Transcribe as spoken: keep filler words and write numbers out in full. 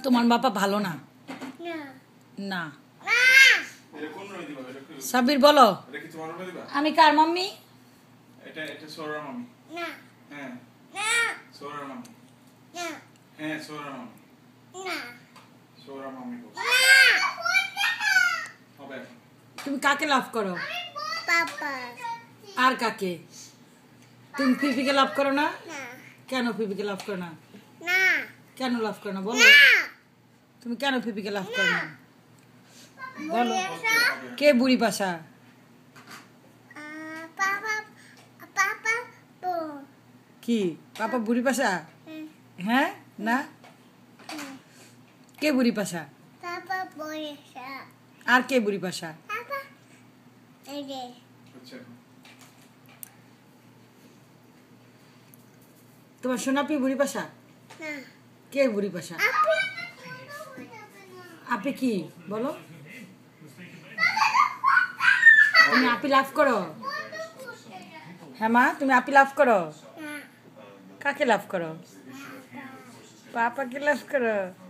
তোমার বাবা ভালো না না সাবির বলো আমি কার মাম্মি এটা এটা সোরার মাম্মি না হ্যাঁ না সোরার মাম্মি না হ্যাঁ সোরার মাম্মি না সোরার মাম্মি বল হবে তুমি কাকে লাভ করো পাপা আর কাকে তুমি ফিফিকে লাভ করো না না কেন ফিফিকে লাভ করো না না কেন লাভ করো না বলো না তুমি কেন ফিফিকে লাভ করো না বলো কে বুড়ি পাশা পাপা পাপা তো কি পাপা বুড়ি পাশা হ্যাঁ না কে বুড়ি পাশা পাপা বলেছে আর কে বুড়ি পাশা পাপা এই যে আচ্ছা তোমার সোনাপি বুড়ি পাশা না কে বুড়ি পাশা আপনি আপনি কি বলো তুমি আপি লাভ করো হ্যাঁ মা তুমি আপি লাভ করো না কাকে লাভ করো পাপাকে লাভ করো